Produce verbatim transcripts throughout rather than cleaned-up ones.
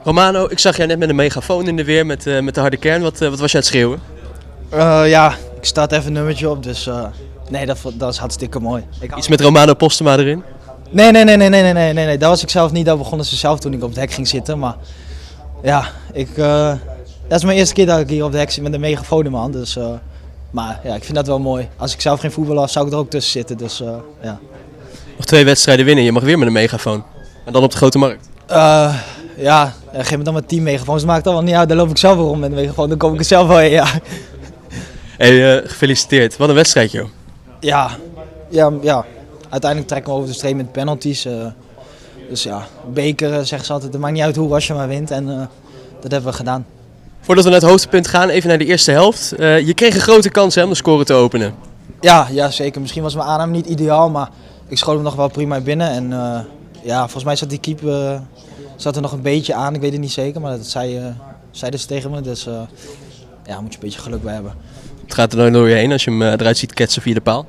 Romano, ik zag jij net met een megafoon in de weer met, uh, met de harde kern. Wat, uh, wat was je aan het schreeuwen? Uh, ja, ik sta even een nummertje op, dus uh, nee, dat, dat is hartstikke mooi. Ik Iets met Romano Postema erin? Nee, nee, nee, nee, nee, nee, nee, nee, nee, dat was ik zelf niet. Dat begonnen ze zelf toen ik op het hek ging zitten. Maar ja, ik, uh, dat is mijn eerste keer dat ik hier op het hek zit met een megafoon in mijn hand. Dus, uh, maar ja, ik vind dat wel mooi. Als ik zelf geen voetballer was, zou ik er ook tussen zitten. Dus, uh, ja. Nog twee wedstrijden winnen, je mag weer met een megafoon. En dan op de grote markt. Uh, ja, geef me dan met tien megafoons. Dat maakt dan wel niet uit, dan loop ik zelf wel rond met een megafoon. Dan kom ik er zelf wel in, ja. Hey, uh, gefeliciteerd. Wat een wedstrijd, joh. Ja, ja, ja. Uiteindelijk trekken we over de streep met penalties. Uh, dus ja, beker uh, zeggen ze altijd, het maakt niet uit hoe als je maar wint. En uh, dat hebben we gedaan. Voordat we naar het hoogtepunt gaan, even naar de eerste helft. Uh, je kreeg een grote kans hè, om de score te openen. Ja, ja, zeker. Misschien was mijn aanname niet ideaal, maar ik schoot hem nog wel prima binnen. En uh, ja, volgens mij zat die keeper uh, zat er nog een beetje aan. Ik weet het niet zeker, maar dat zei, uh, zeiden ze tegen me. Dus uh, ja, moet je een beetje geluk bij hebben. Het gaat er dan door je heen als je hem uh, eruit ziet ketsen via de paal?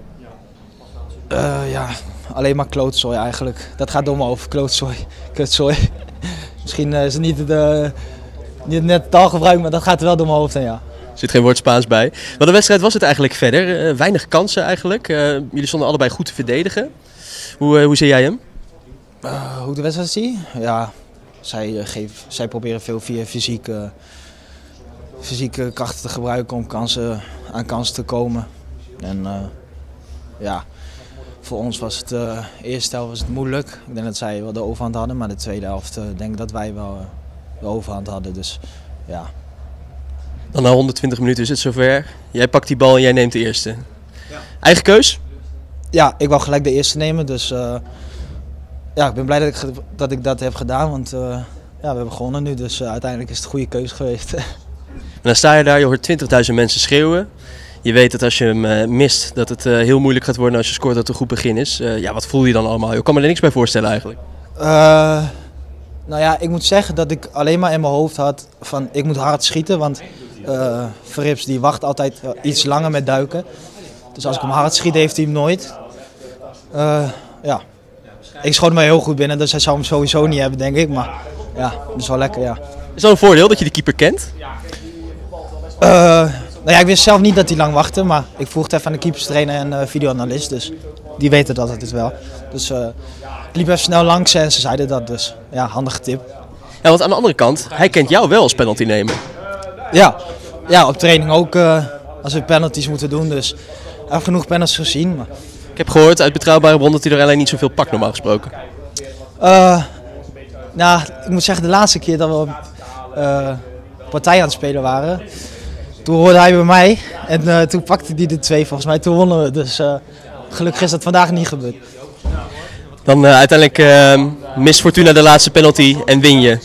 Uh, ja, alleen maar klootzooi eigenlijk. Dat gaat door me over, klootzooi, kutzooi. Misschien uh, is het niet, de, niet net taalgebruik, maar dat gaat er wel door mijn hoofd heen, ja. Er zit geen woord Spaans bij. Wat een wedstrijd was het eigenlijk verder? Uh, weinig kansen eigenlijk. Uh, jullie stonden allebei goed te verdedigen. Hoe, uh, hoe zie jij hem? Uh, hoe de wedstrijd zie? Ja, zij, uh, geef, zij proberen veel via fysiek, uh, fysieke krachten te gebruiken om kansen, aan kansen te komen. En uh, ja, voor ons was het, uh, de eerste helft was het moeilijk. Ik denk dat zij wel de overhand hadden, maar de tweede helft uh, denk ik dat wij wel uh, de overhand hadden. Dus ja. Dan na honderdtwintig minuten is het zover. Jij pakt die bal en jij neemt de eerste. Ja. Eigen keus? Ja, ik wou gelijk de eerste nemen, dus uh, ja, ik ben blij dat ik, dat ik dat heb gedaan, want uh, ja, we hebben gewonnen nu, dus uh, uiteindelijk is het een goede keuze geweest. En dan sta je daar, je hoort twintigduizend mensen schreeuwen. Je weet dat als je hem uh, mist, dat het uh, heel moeilijk gaat worden als je scoort dat het een goed begin is. Uh, ja, wat voel je dan allemaal? Ik kan me er niks bij voorstellen eigenlijk. Uh, nou ja, ik moet zeggen dat ik alleen maar in mijn hoofd had van ik moet hard schieten, want uh, Verrips die wacht altijd uh, iets langer met duiken. Dus als ik hem hard schiet, heeft hij hem nooit. Uh, ja. Ik schoot me heel goed binnen, dus hij zou hem sowieso niet hebben, denk ik. Maar ja, dat is wel lekker, ja. Is dat een voordeel dat je de keeper kent? Uh, nou ja, ik wist zelf niet dat hij lang wachtte, maar ik vroeg het even aan de keeperstrainer en uh, videoanalist. Dus die weten dat het wel. Dus uh, ik liep even snel langs en ze zeiden dat, dus ja, handige tip. Ja, want aan de andere kant, hij kent jou wel als penalty nemen. Ja, ja, op training ook uh, als we penalties moeten doen, dus ik heb genoeg penalties gezien. Maar... Ik heb gehoord uit betrouwbare bron dat hij er alleen niet zoveel pakt normaal gesproken. Uh, nou, ik moet zeggen, de laatste keer dat we uh, partij aan het spelen waren, toen hoorde hij bij mij en uh, toen pakte hij de twee volgens mij, toen wonnen we. Dus uh, gelukkig is dat vandaag niet gebeurd. Dan uh, uiteindelijk uh, mist Fortuna de laatste penalty en win je.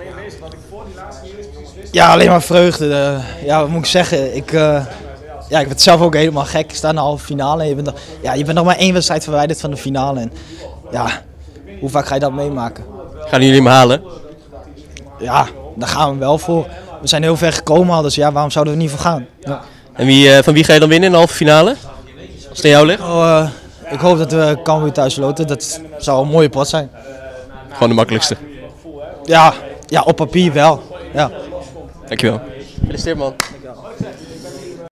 Ja, alleen maar vreugde. Uh, ja, wat moet ik zeggen? Ik, uh, ja, ik werd zelf ook helemaal gek. Ik sta in de halve finale en je bent, nog, ja, je bent nog maar één wedstrijd verwijderd van de finale. En, ja, hoe vaak ga je dat meemaken? Gaan jullie hem halen? Ja, daar gaan we wel voor. We zijn heel ver gekomen al, dus ja, waarom zouden we er niet voor gaan? Ja. En wie, uh, van wie ga je dan winnen in de halve finale? Als het aan jou ligt? Oh, uh, ik hoop dat we Cambuur thuis loten. Dat zou een mooie pot zijn. Gewoon de makkelijkste? Ja, ja, op papier wel. Ja. Dankjewel. Gefeliciteerd man.